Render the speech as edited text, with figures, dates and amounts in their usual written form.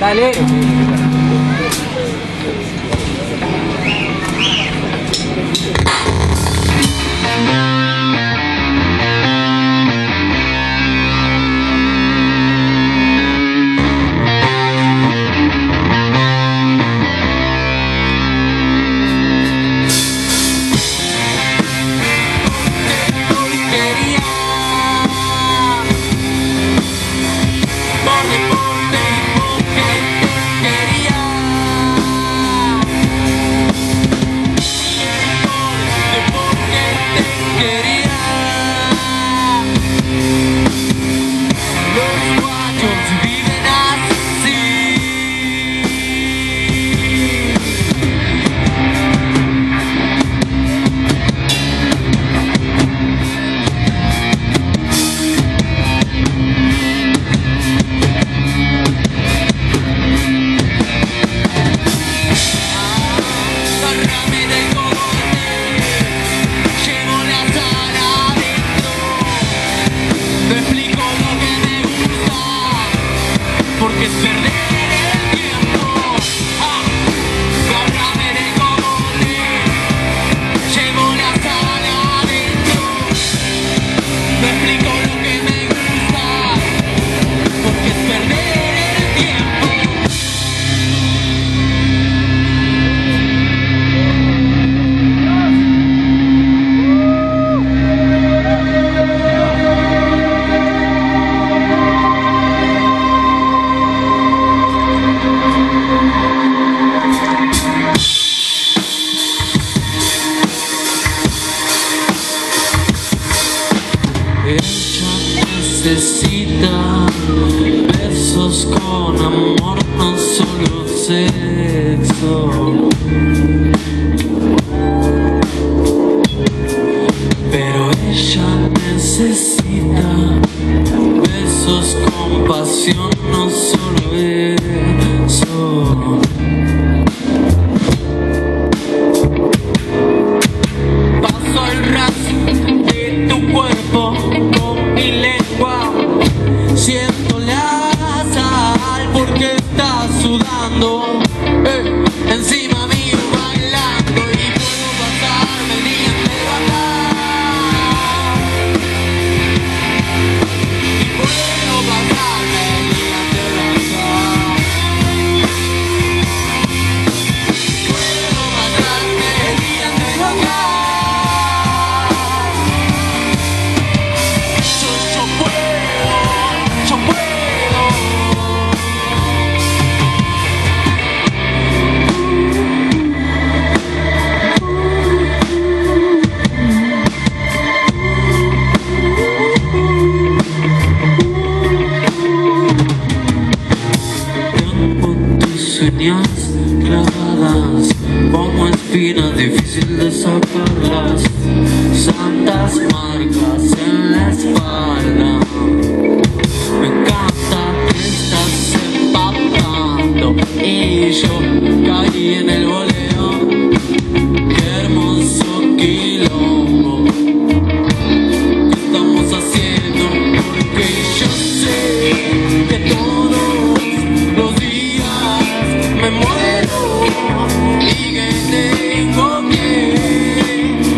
Dale. necesita besos con amor, no solo sexo. Pero ella necesita besos con pasión, no solo eso. Paso el ras de tu cuerpo con mi lengua, siento la sal porque estás sudando encima mío bailando, y puedo pasarme el día entero acá, y puedo pasarme el día entero acá, puedo pasarme el día entero acá. Señas clavadas como espinas, difícil de sacarlas, santas marcas en la espalda. Me encanta que estás empapando y yo caí en el voleo. Qué hermoso quilombo que estamos haciendo, porque yo sé que todos los días me muero y que tengo que